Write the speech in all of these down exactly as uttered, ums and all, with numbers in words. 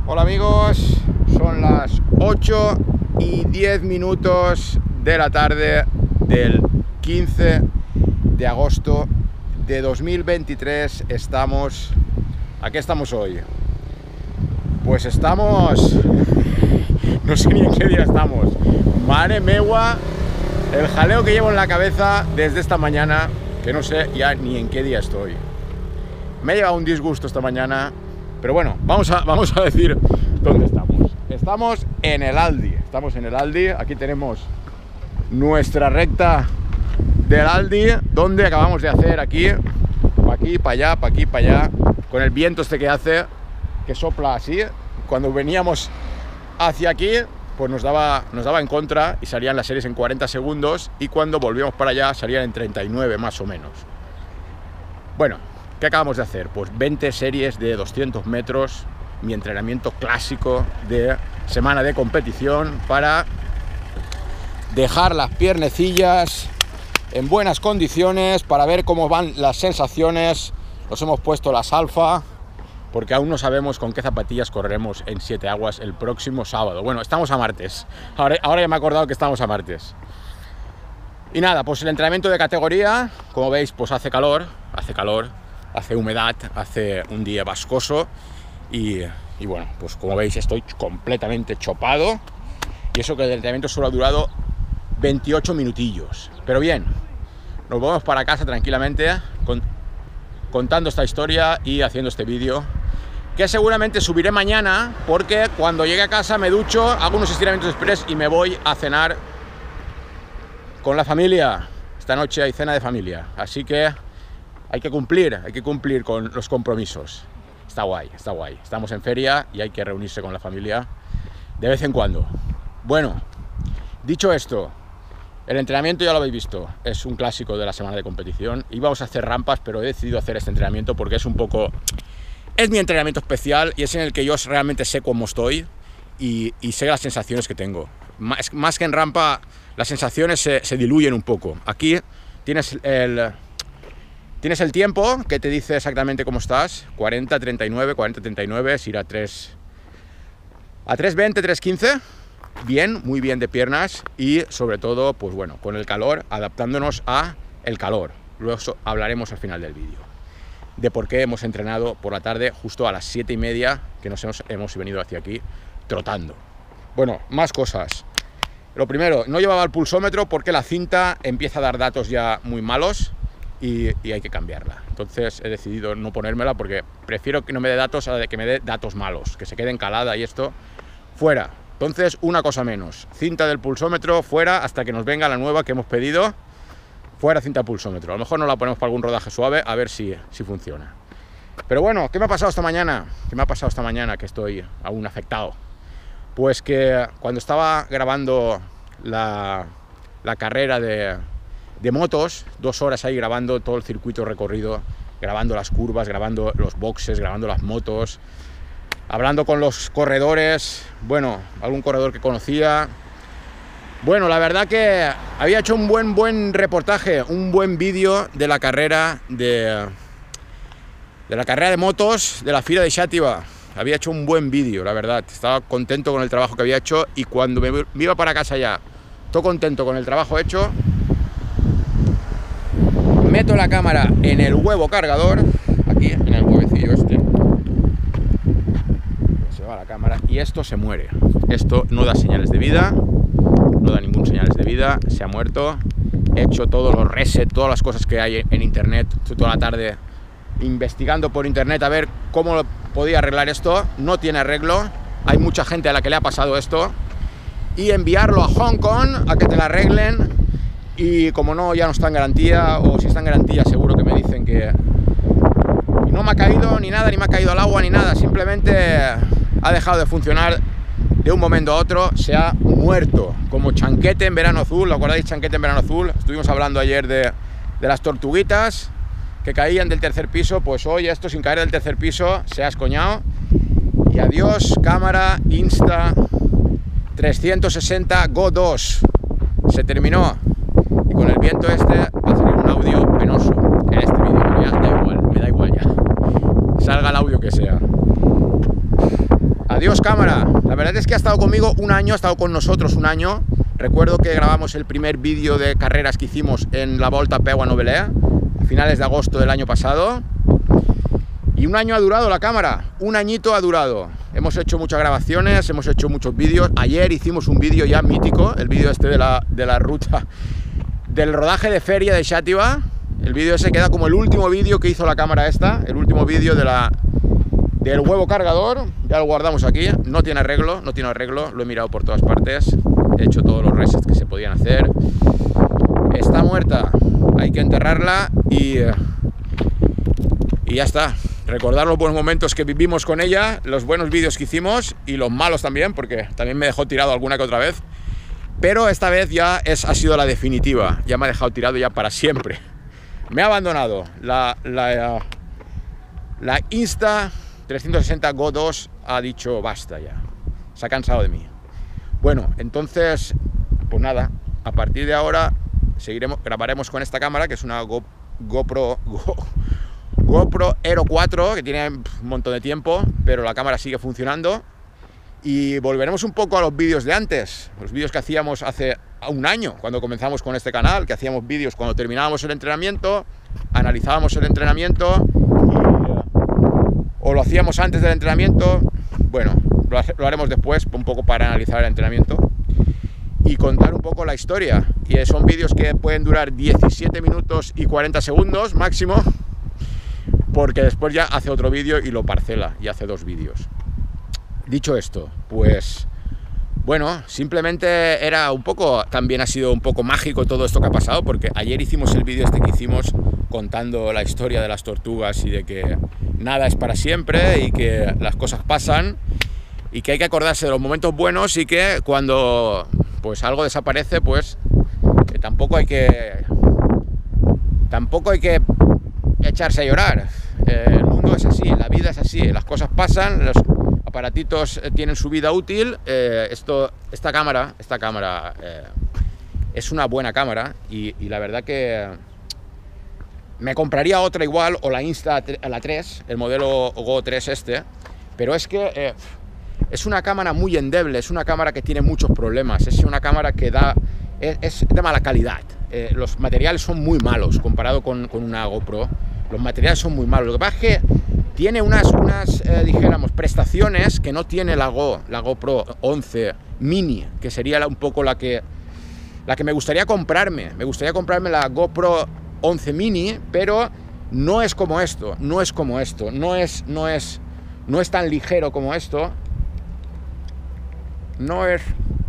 Hola amigos, son las ocho y diez minutos de la tarde del quince de agosto de dos mil veintitrés. Estamos... ¿A qué estamos hoy? Pues estamos... No sé ni en qué día estamos. Madre megua, el jaleo que llevo en la cabeza desde esta mañana, que no sé ya ni en qué día estoy. Me ha llevado un disgusto esta mañana, pero bueno, vamos a, vamos a decir dónde estamos. Estamos en el Aldi, estamos en el Aldi, aquí tenemos nuestra recta del Aldi, donde acabamos de hacer aquí, para aquí, para allá, para aquí, para allá, con el viento este que hace, que sopla así. Cuando veníamos hacia aquí, pues nos daba, nos daba en contra y salían las series en cuarenta segundos, y cuando volvíamos para allá salían en treinta y nueve más o menos. Bueno, ¿qué acabamos de hacer? Pues veinte series de doscientos metros, mi entrenamiento clásico de semana de competición, para dejar las piernecillas en buenas condiciones, para ver cómo van las sensaciones. Nos hemos puesto las alfa, porque aún no sabemos con qué zapatillas correremos en Siete Aguas el próximo sábado. Bueno, estamos a martes, ahora, ahora ya me he acordado que estamos a martes. Y nada, pues el entrenamiento de categoría, como veis, pues hace calor, hace calor, hace humedad, hace un día vascoso y, y bueno, pues como veis estoy completamente chopado, y eso que el entrenamiento solo ha durado veintiocho minutillos. Pero bien, nos vamos para casa tranquilamente con, contando esta historia y haciendo este vídeo, que seguramente subiré mañana, porque cuando llegue a casa me ducho, hago unos estiramientos express y me voy a cenar con la familia. Esta noche hay cena de familia, así que hay que cumplir, hay que cumplir con los compromisos. Está guay, está guay. Estamos en feria y hay que reunirse con la familia de vez en cuando. Bueno, dicho esto, el entrenamiento ya lo habéis visto, es un clásico de la semana de competición. Íbamos a hacer rampas, pero he decidido hacer este entrenamiento porque es un poco... Es mi entrenamiento especial y es en el que yo realmente sé cómo estoy y, y sé las sensaciones que tengo. Más, más que en rampa, las sensaciones se, se diluyen un poco. Aquí tienes el... Tienes el tiempo que te dice exactamente cómo estás, cuarenta, treinta y nueve, cuarenta, treinta y nueve, es ir a tres, a tres veinte, tres quince, bien, muy bien de piernas, y sobre todo, pues bueno, con el calor, adaptándonos a el calor. Luego hablaremos al final del vídeo de por qué hemos entrenado por la tarde justo a las siete y media, que nos hemos, hemos venido hacia aquí trotando. Bueno, más cosas. Lo primero, no llevaba el pulsómetro porque la cinta empieza a dar datos ya muy malos. Y, y hay que cambiarla. Entonces he decidido no ponérmela porque prefiero que no me dé datos a que me dé datos malos, que se quede encalada y esto fuera. Entonces, una cosa menos, cinta del pulsómetro fuera hasta que nos venga la nueva que hemos pedido. Fuera cinta pulsómetro. A lo mejor no la ponemos para algún rodaje suave, a ver si, si funciona. Pero bueno, ¿qué me ha pasado esta mañana? ¿Qué me ha pasado esta mañana que estoy aún afectado? Pues que cuando estaba grabando la, la carrera de... de motos, dos horas ahí grabando todo el circuito recorrido, grabando las curvas, grabando los boxes, grabando las motos, hablando con los corredores, bueno, algún corredor que conocía. Bueno, la verdad que había hecho un buen, buen reportaje, un buen vídeo de la carrera de, de la carrera de motos de la Fira de Xàtiva. Había hecho un buen vídeo, la verdad, estaba contento con el trabajo que había hecho, y cuando me, me iba para casa ya, todo contento con el trabajo hecho, meto la cámara en el huevo cargador, aquí en el huevecillo este, se va la cámara y esto se muere. Esto no da señales de vida, no da ningún señales de vida, se ha muerto. He hecho todos los reset, todas las cosas que hay en internet, estoy toda la tarde investigando por internet a ver cómo podía arreglar esto. No tiene arreglo, hay mucha gente a la que le ha pasado esto, y enviarlo a Hong Kong a que te la arreglen. Y como no, ya no está en garantía, o si está en garantía seguro que me dicen que no me ha caído ni nada, ni me ha caído al agua ni nada, simplemente ha dejado de funcionar de un momento a otro, se ha muerto, como Chanquete en Verano Azul. ¿Lo acordáis, Chanquete en Verano Azul? Estuvimos hablando ayer de, de las tortuguitas que caían del tercer piso. Pues hoy esto, sin caer del tercer piso, se ha escoñado, y adiós cámara Insta trescientos sesenta Go dos, se terminó. Y con el viento este va a salir un audio penoso en este vídeo, pero ya da igual, me da igual ya. Salga el audio que sea. Adiós. Adiós cámara. La verdad es que ha estado conmigo un año, ha estado con nosotros un año. Recuerdo que grabamos el primer vídeo de carreras que hicimos en la Volta a Peu a Novelea a finales de agosto del año pasado. Y un año ha durado la cámara, un añito ha durado. Hemos hecho muchas grabaciones, hemos hecho muchos vídeos. Ayer hicimos un vídeo ya mítico, el vídeo este de la, de la ruta, del rodaje de feria de Xàtiva. El vídeo ese queda como el último vídeo que hizo la cámara esta, el último vídeo de la, del huevo cargador. Ya lo guardamos aquí, no tiene arreglo, no tiene arreglo, lo he mirado por todas partes. He hecho todos los resets que se podían hacer. Está muerta, hay que enterrarla y, y ya está. Recordar los buenos momentos que vivimos con ella, los buenos vídeos que hicimos y los malos también, porque también me dejó tirado alguna que otra vez. Pero esta vez ya es, ha sido la definitiva, ya me ha dejado tirado ya para siempre. Me ha abandonado. La, la, la Insta trescientos sesenta Go dos ha dicho basta ya, se ha cansado de mí. Bueno, entonces, pues nada, a partir de ahora seguiremos, grabaremos con esta cámara, que es una Go, GoPro... Go, GoPro Hero cuatro, que tiene un montón de tiempo, pero la cámara sigue funcionando. Y volveremos un poco a los vídeos de antes, los vídeos que hacíamos hace un año, cuando comenzamos con este canal, que hacíamos vídeos cuando terminábamos el entrenamiento, analizábamos el entrenamiento, y, o lo hacíamos antes del entrenamiento. Bueno, lo, lo haremos después, un poco para analizar el entrenamiento y contar un poco la historia. Y son vídeos que pueden durar diecisiete minutos y cuarenta segundos máximo, porque después ya hace otro vídeo y lo parcela y hace dos vídeos. Dicho esto, pues bueno, simplemente era un poco, también ha sido un poco mágico todo esto que ha pasado, porque ayer hicimos el vídeo este que hicimos contando la historia de las tortugas y de que nada es para siempre y que las cosas pasan y que hay que acordarse de los momentos buenos y que cuando pues algo desaparece, pues que tampoco hay que tampoco hay que echarse a llorar. Eh, el mundo es así, la vida es así, las cosas pasan, los aparatitos eh, tienen su vida útil. Eh, esto, esta cámara, esta cámara eh, es una buena cámara y, y la verdad que me compraría otra igual, o la Insta, la tres, el modelo Go tres este, pero es que eh, es una cámara muy endeble, es una cámara que tiene muchos problemas, es una cámara que da, es, es de mala calidad. Eh, los materiales son muy malos comparado con, con una GoPro. Los materiales son muy malos. Lo que pasa es que tiene unas, unas eh, dijéramos, prestaciones que no tiene la Go, la GoPro once Mini, que sería la, un poco la que, la que me gustaría comprarme. Me gustaría comprarme la GoPro once Mini, pero no es como esto, no es como esto, no es, no es, no es tan ligero como esto. No es...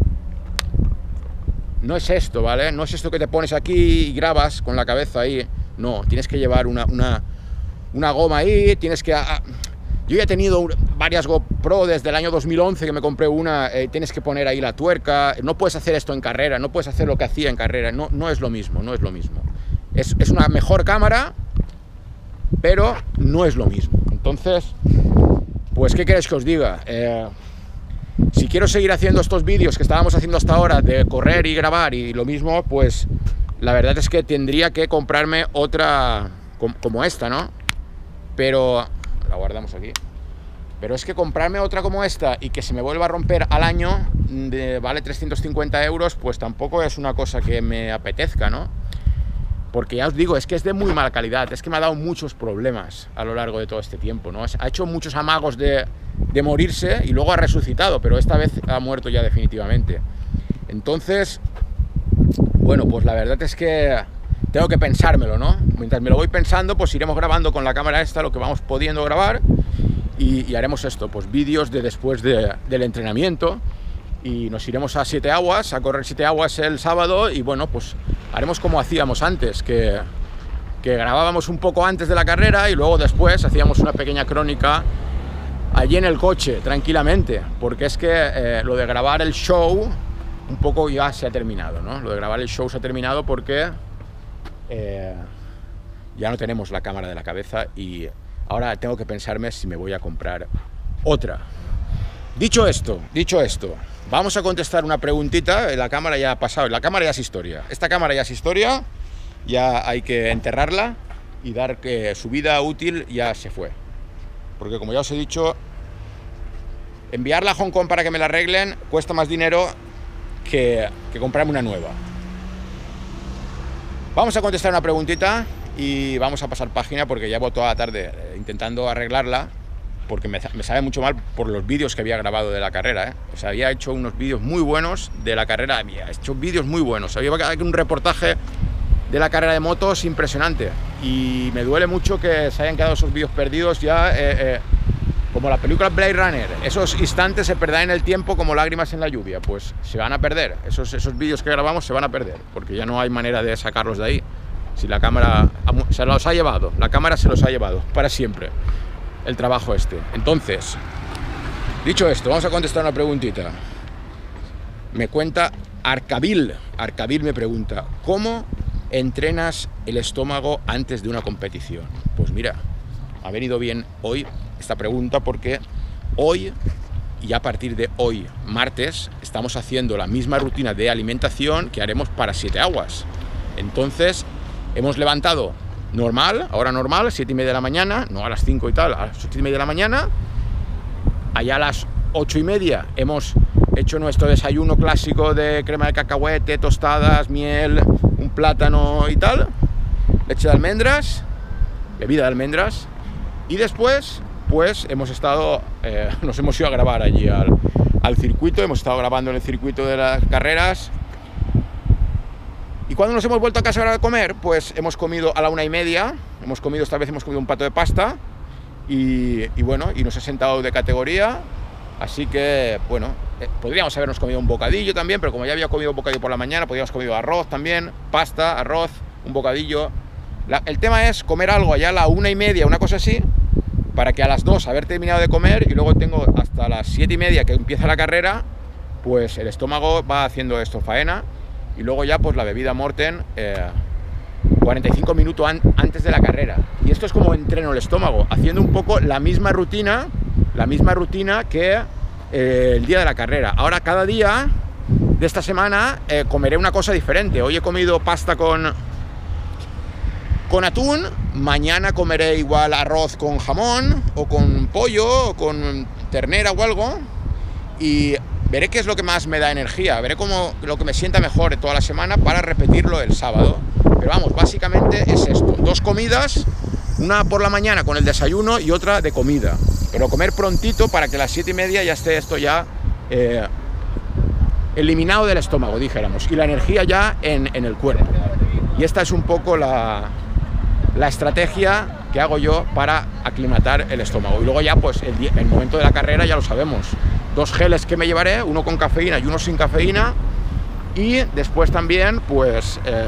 No es esto, ¿vale? No es esto que te pones aquí y grabas con la cabeza ahí. No, tienes que llevar una, una, una goma ahí, tienes que... A, yo ya he tenido varias GoPro desde el año dos mil once que me compré una, eh, tienes que poner ahí la tuerca, no puedes hacer esto en carrera, no puedes hacer lo que hacía en carrera, no, no es lo mismo, no es lo mismo. Es, es una mejor cámara, pero no es lo mismo. Entonces, pues, ¿qué queréis que os diga? Eh, si quiero seguir haciendo estos vídeos que estábamos haciendo hasta ahora de correr y grabar y lo mismo, pues la verdad es que tendría que comprarme otra como esta, ¿no? Pero la guardamos aquí. Pero es que comprarme otra como esta y que se me vuelva a romper al año, de, vale trescientos cincuenta euros, pues tampoco es una cosa que me apetezca, ¿no? Porque ya os digo, es que es de muy mala calidad, es que me ha dado muchos problemas a lo largo de todo este tiempo, ¿no? Ha hecho muchos amagos de, de morirse y luego ha resucitado, pero esta vez ha muerto ya definitivamente. Entonces, bueno, pues la verdad es que tengo que pensármelo, ¿no? Mientras me lo voy pensando, pues iremos grabando con la cámara esta lo que vamos pudiendo grabar y, y haremos esto, pues vídeos de después de, del entrenamiento. Y nos iremos a Siete Aguas, a correr Siete Aguas el sábado y bueno, pues haremos como hacíamos antes, que, que grabábamos un poco antes de la carrera y luego después hacíamos una pequeña crónica allí en el coche, tranquilamente, porque es que eh, lo de grabar el show un poco ya se ha terminado, ¿no? Lo de grabar el show se ha terminado porque eh, ya no tenemos la cámara de la cabeza y ahora tengo que pensarme si me voy a comprar otra. Dicho esto, dicho esto, vamos a contestar una preguntita. La cámara ya ha pasado, la cámara ya es historia. Esta cámara ya es historia, ya hay que enterrarla y dar que su vida útil ya se fue. Porque como ya os he dicho, enviarla a Hong Kong para que me la arreglen cuesta más dinero que, que comprarme una nueva. Vamos a contestar una preguntita y vamos a pasar página porque llevo toda la tarde intentando arreglarla, porque me, me sabe mucho mal por los vídeos que había grabado de la carrera, ¿eh? O sea, había hecho unos vídeos muy buenos de la carrera, había hecho vídeos muy buenos, había un reportaje de la carrera de motos impresionante y me duele mucho que se hayan quedado esos vídeos perdidos ya, eh, eh, como la película Blade Runner. Esos instantes se perderán en el tiempo como lágrimas en la lluvia, pues se van a perder, esos, esos vídeos que grabamos se van a perder, porque ya no hay manera de sacarlos de ahí. Si la cámara se los ha llevado, la cámara se los ha llevado para siempre el trabajo este. Entonces, dicho esto, vamos a contestar una preguntita. Me cuenta Arcabil, Arcabil me pregunta, ¿cómo entrenas el estómago antes de una competición? Pues mira, ha venido bien hoy esta pregunta porque hoy y a partir de hoy, martes, estamos haciendo la misma rutina de alimentación que haremos para Siete Aguas. Entonces, hemos levantado normal, ahora normal, siete y media de la mañana, no a las cinco y tal, a las ocho y media de la mañana. Allá a las ocho y media hemos hecho nuestro desayuno clásico de crema de cacahuete, tostadas, miel, un plátano y tal, leche de almendras, bebida de almendras, y después pues hemos estado, eh, nos hemos ido a grabar allí al, al circuito, hemos estado grabando en el circuito de las carreras, y cuando nos hemos vuelto a casa a comer, pues hemos comido a la una y media, hemos comido, esta vez hemos comido un plato de pasta, y, y bueno, y nos ha sentado de categoría. Así que, bueno, eh, podríamos habernos comido un bocadillo también, pero como ya había comido un bocadillo por la mañana, podríamos haber comido arroz también, pasta, arroz, un bocadillo. La, el tema es comer algo allá a la una y media, una cosa así, para que a las dos haber terminado de comer y luego tengo hasta las siete y media que empieza la carrera, pues el estómago va haciendo esto, faena, y luego ya pues la bebida Morten, eh, cuarenta y cinco minutos an antes de la carrera. Y esto es como entreno el estómago, haciendo un poco la misma rutina, la misma rutina que eh, el día de la carrera. Ahora cada día de esta semana eh, comeré una cosa diferente. Hoy he comido pasta con, con atún, mañana comeré igual arroz con jamón, o con pollo, o con ternera o algo, y veré qué es lo que más me da energía, veré cómo, lo que me sienta mejor de toda la semana para repetirlo el sábado. Pero vamos, básicamente es esto, dos comidas, una por la mañana con el desayuno y otra de comida, pero comer prontito para que a las siete y media ya esté esto ya eh, eliminado del estómago, dijéramos, y la energía ya en, en el cuerpo. Y esta es un poco la, la estrategia que hago yo para aclimatar el estómago. Y luego ya, pues, el, día, el momento de la carrera ya lo sabemos, dos geles que me llevaré, uno con cafeína y uno sin cafeína, y después también, pues, eh,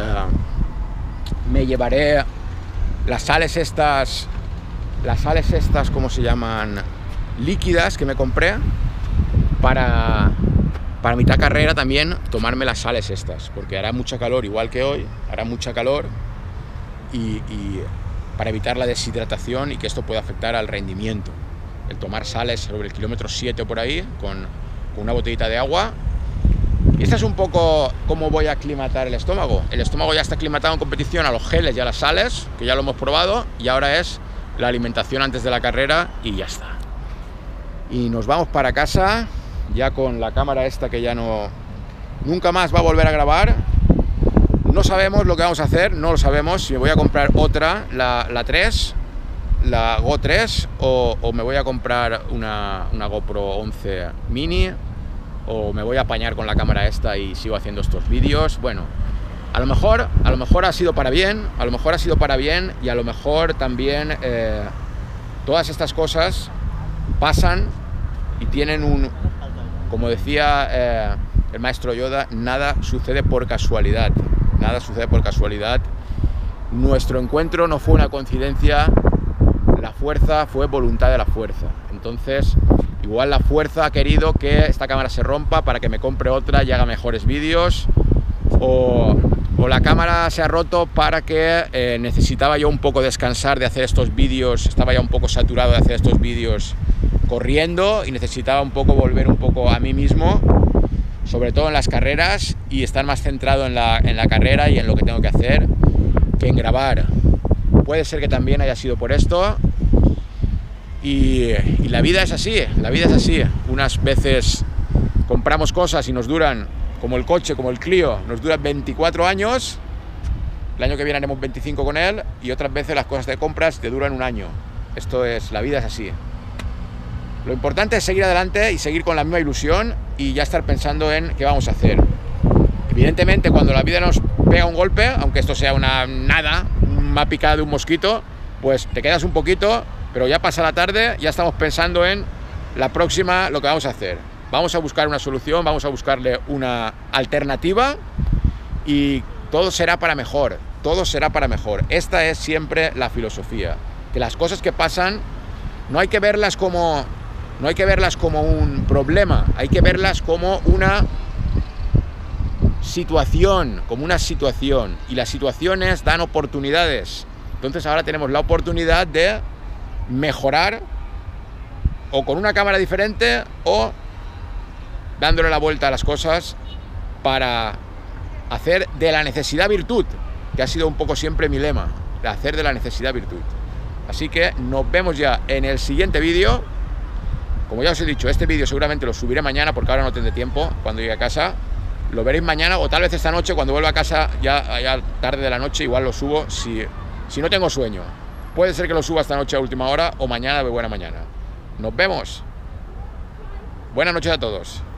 me llevaré las sales estas, las sales estas, ¿cómo se llaman? Líquidas que me compré para, para mitad carrera también tomarme las sales estas, porque hará mucha calor, igual que hoy, hará mucha calor, y, y para evitar la deshidratación y que esto pueda afectar al rendimiento. El tomar sales sobre el kilómetro siete o por ahí, con, con una botellita de agua. Y esta es un poco cómo voy a aclimatar el estómago. El estómago ya está aclimatado en competición a los geles y a las sales, que ya lo hemos probado, y ahora es la alimentación antes de la carrera y ya está. Y nos vamos para casa, ya con la cámara esta que ya no... nunca más va a volver a grabar. No sabemos lo que vamos a hacer, no lo sabemos, si me voy a comprar otra, la, la tres, la Go tres, o, o me voy a comprar una, una GoPro once Mini, o me voy a apañar con la cámara esta y sigo haciendo estos vídeos. Bueno, a lo mejor, a lo mejor ha sido para bien, a lo mejor ha sido para bien, y a lo mejor también eh, todas estas cosas pasan y tienen un, como decía eh, el maestro Yoda, nada sucede por casualidad, nada sucede por casualidad. Nuestro encuentro no fue una coincidencia, la fuerza fue voluntad de la fuerza. Entonces, igual la fuerza ha querido que esta cámara se rompa para que me compre otra y haga mejores vídeos, o, o la cámara se ha roto para que eh, necesitaba yo un poco descansar de hacer estos vídeos, estaba ya un poco saturado de hacer estos vídeos corriendo y necesitaba un poco volver un poco a mí mismo, sobre todo en las carreras, y estar más centrado en la, en la carrera y en lo que tengo que hacer que en grabar. Puede ser que también haya sido por esto. Y, y la vida es así, la vida es así. Unas veces compramos cosas y nos duran, como el coche, como el Clio, nos duran veinticuatro años. El año que viene haremos veinticinco con él, y otras veces las cosas de compras te duran un año. Esto es, la vida es así. Lo importante es seguir adelante y seguir con la misma ilusión y ya estar pensando en qué vamos a hacer. Evidentemente, cuando la vida nos pega un golpe, aunque esto sea una nada, una picada de un mosquito, pues te quedas un poquito, pero ya pasa la tarde, ya estamos pensando en la próxima, lo que vamos a hacer. Vamos a buscar una solución, vamos a buscarle una alternativa y todo será para mejor, todo será para mejor. Esta es siempre la filosofía, que las cosas que pasan no hay que verlas como, no hay que verlas como un problema, hay que verlas como una situación, como una situación, y las situaciones dan oportunidades. Entonces ahora tenemos la oportunidad de mejorar, o con una cámara diferente, o dándole la vuelta a las cosas para hacer de la necesidad virtud, que ha sido un poco siempre mi lema, de hacer de la necesidad virtud. Así que nos vemos ya en el siguiente vídeo. Como ya os he dicho, este vídeo seguramente lo subiré mañana, porque ahora no tendré tiempo cuando llegue a casa. Lo veréis mañana, o tal vez esta noche cuando vuelva a casa, ya, ya tarde de la noche, igual lo subo si, si no tengo sueño. Puede ser que lo suba esta noche a última hora, o mañana de buena mañana. Nos vemos. Buenas noches a todos.